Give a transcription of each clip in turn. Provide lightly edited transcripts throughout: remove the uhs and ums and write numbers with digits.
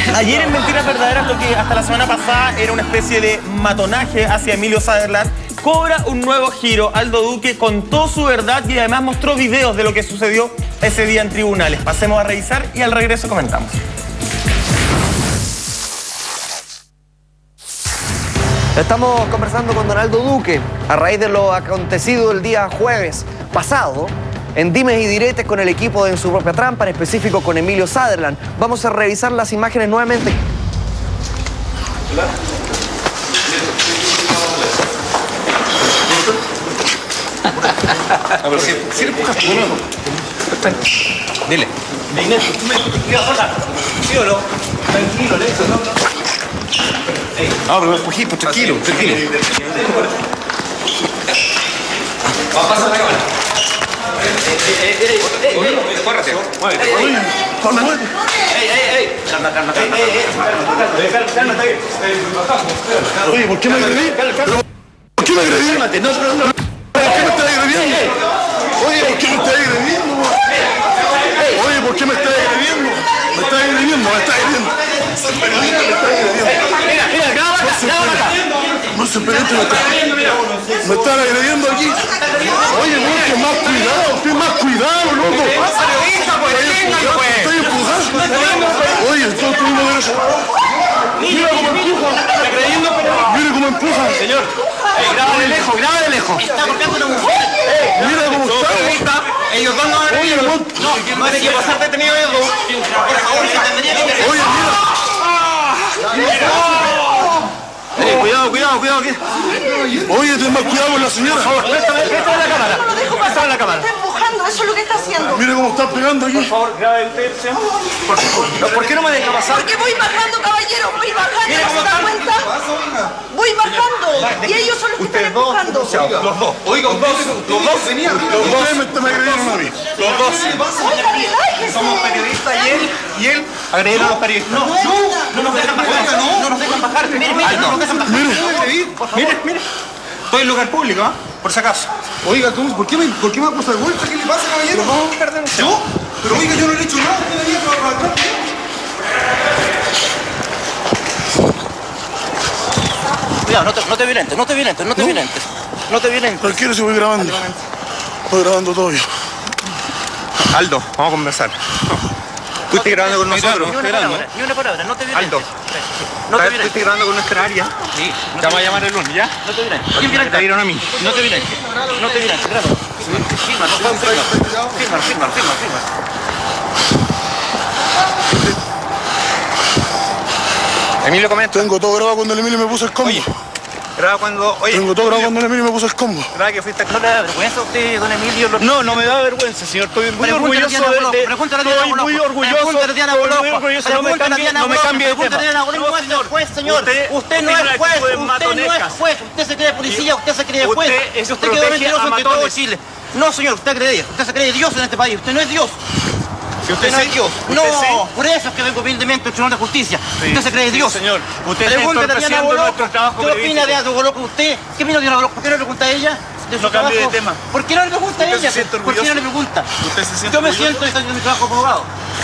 Ayer en Mentiras Verdaderas, lo que hasta la semana pasada era una especie de matonaje hacia Emilio Sutherland, cobra un nuevo giro. Aldo Duque contó su verdad y además mostró videos de lo que sucedió ese día en tribunales. Pasemos a revisar y al regreso comentamos. Estamos conversando con don Aldo Duque a raíz de lo acontecido el día jueves pasado en Dimes y Diretes con el equipo de En Su Propia Trampa, en específico con Emilio Sutherland. Vamos a revisar las imágenes nuevamente. Hola. A ver, si le empujas tú, no. Dile. Inés, tú me quedas sola. ¿Sí o no? Tranquilo, Lecho, no. No, pero empujito, tranquilo, tranquilo. Va a pasar la cámara. Córrete, muévete. Cálmate. Oye, ¿por qué me agredí? ¿Por qué me agredí? Cálmate, no. ¿Por qué me estás agrediendo? Oye, ¿por qué me estás agrediendo? Oye, ¿por qué me estás agrediendo? Me estás agrediendo. Mira, graba acá. No se penetre, me están agrediendo aquí. Oye, no, que más cuidado, loco. Estoy empujando. Oye, estoy teniendo derecho. Mira cómo empuja. Mira cómo empuja. Señor, graba de lejos. Está golpeando una mujer. Mira cómo está. Ellos dos no van a ir. No hay que pasar detenido ellos dos. Por favor, se tendría que... Oye, Cuidado. Oye, ten más cuidado con la señora. Esta es la cámara. No lo dejo pasar. Está empujando, eso es lo que está haciendo. Mira cómo está pegando aquí. Por favor, grabe usted, señor. ¿Por qué no me deja pasar? Porque voy bajando, caballero, voy bajando. Mira ¿No cómo se da están. cuenta? Voy bajando. Y ellos son los que están empujando. Los dos. Oiga, los dos venían. Ustedes me agredieron a mí. Los dos. Oiga, relájese. Somos periodistas y él agredieron a los periodistas. No nos dejan bajar. No nos dejan bajar. Mire, no nos dejan bajar. Mire. Estoy en lugar público, ¿ah? Por si acaso. Oiga, ¿por qué me acusa de vuelta? ¿Qué le pasa, caballero? ¿Yo? Pero oiga, yo no le he hecho nada. Usted venía para atrás. Cuidado, no te violentes. Tranquilo, si voy grabando. Estoy grabando todo yo. Aldo, vamos a conversar. ¿Tú estás grabando con nosotros? Ni una palabra, no te violentes. Aldo. ¿Tú estás grabando con nuestra área? Sí. Te vamos a llamar el lunes, ¿ya? No te violentes. ¿Quién Me violenta? dieron a mí. No te violentes, graba. Firma. Emilio, comenta. Tengo todo grabado cuando el Emilio me puso el combo. Graba cuando... Tengo todo grabado cuando el Emilio me puso el combo. Graba que fuiste... ¿No le da vergüenza a usted, don Emilio? No me da vergüenza, señor. Estoy muy orgulloso de... Pregúntale a Diana Estoy muy orgulloso. No me cambie de tema. Señor, usted no es juez. Usted se cree policía, usted se cree juez. Usted quedó mentiroso ante todo Chile. No, señor, usted se cree Dios en este país. Usted no es Dios. Usted no es Dios. No, por eso es que vengo humildemente al Tribunal de Justicia. Usted se cree Dios. Señor, usted está Pregúntale a Diana entorpeciendo nuestro Boloco. trabajo ¿Qué opina de Aldo Boloco usted? ¿Qué opina de Diana Boloco? ¿Por qué no le pregunta a ella? No cambie de tema. ¿Por qué no le pregunta a ¿Usted ella? se siente ¿Por qué no le orgulloso? pregunta? ¿Usted se siente Yo me orgulloso? siento y estoy haciendo mi trabajo como abogado.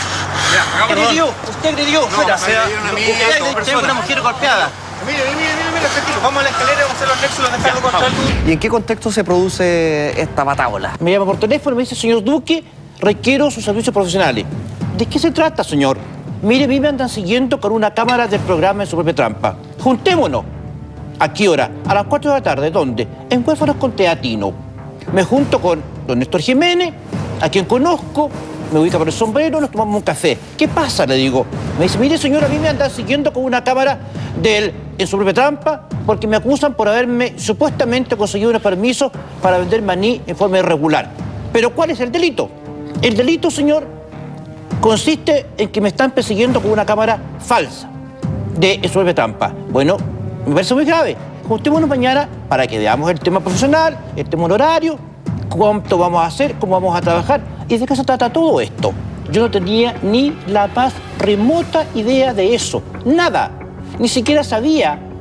Usted agredió. Fuera. Tengo una mujer golpeada. Mire, tranquilo. Vamos a la escalera y vamos a hacer los nexos de descargo contra el... ¿Y en qué contexto se produce esta patábola? Me llama por teléfono y me dice, señor Duque, requiero sus servicios profesionales. ¿De qué se trata, señor? Mire, a mí me andan siguiendo con una cámara del programa En Su Propia Trampa. Juntémonos. ¿A qué hora? A las 4 de la tarde. ¿Dónde? En Huérfanos con Teatino. Me junto con don Néstor Jiménez, a quien conozco, me ubica por el sombrero, nos tomamos un café. ¿Qué pasa? Le digo. Me dice, mire, señor, a mí me andan siguiendo con una cámara del En Su Propia Trampa porque me acusan por haberme supuestamente conseguido unos permisos para vender maní en forma irregular. ¿Pero cuál es el delito? El delito, señor, consiste en que me están persiguiendo con una cámara falsa de En Su Propia Trampa. Bueno, me parece muy grave. Juntémonos mañana para que veamos el tema profesional, el tema horario, cuánto vamos a hacer, cómo vamos a trabajar y de qué se trata todo esto. Yo no tenía ni la más remota idea de eso, nada. Ni siquiera sabía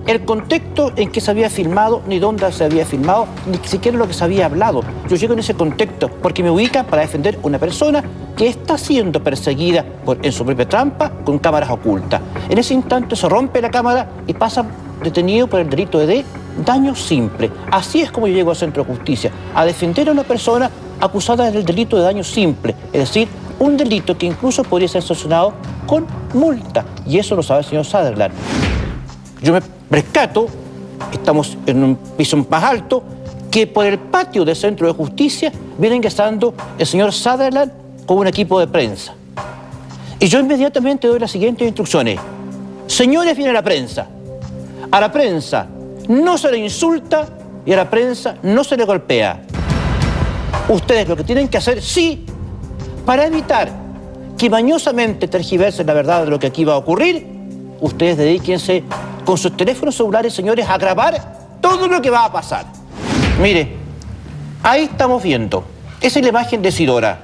el contexto en que se había filmado, ni dónde se había filmado, ni siquiera lo que se había hablado. Yo llego en ese contexto porque me ubican para defender una persona que está siendo perseguida en su propia trampa con cámaras ocultas. En ese instante se rompe la cámara y pasa detenido por el delito de daño simple. Así es como yo llego al Centro de Justicia, a defender a una persona acusada del delito de daño simple, es decir, un delito que incluso podría ser sancionado con multa. Y eso lo sabe el señor Sutherland. Yo me rescato, estamos en un piso más alto, que por el patio del Centro de Justicia viene ingresando el señor Sutherland con un equipo de prensa. Y yo inmediatamente doy las siguientes instrucciones. Señores, viene la prensa. A la prensa no se le insulta y a la prensa no se le golpea. Ustedes lo que tienen que hacer, sí, para evitar que mañosamente tergiversen la verdad de lo que aquí va a ocurrir, ustedes dedíquense con sus teléfonos celulares, señores, a grabar todo lo que va a pasar. Mire, ahí estamos viendo. Esa es la imagen de Isidora.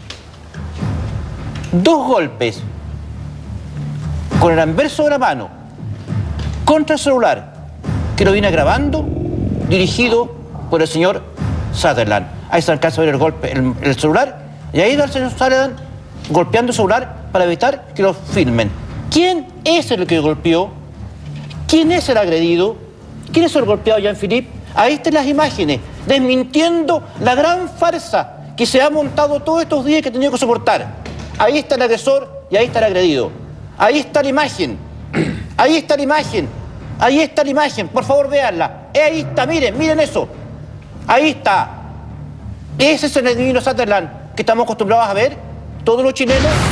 2 golpes con el anverso de la mano contra el celular que lo viene grabando, dirigido por el señor Sutherland. Ahí se alcanza a ver el golpe, el celular, y ahí va el señor Sutherland golpeando el celular para evitar que lo filmen. ¿Quién es el que golpeó? ¿Quién es el agredido? ¿Quién es el golpeado, Jean-Philippe? Ahí están las imágenes, desmintiendo la gran farsa que se ha montado todos estos días que he tenido que soportar. Ahí está el agresor y ahí está el agredido. Ahí está la imagen. Ahí está la imagen. Ahí está la imagen. Por favor, véanla. Ahí está, miren, miren eso. Ahí está. Ese es el divino Sutherland que estamos acostumbrados a ver, todos los chilenos.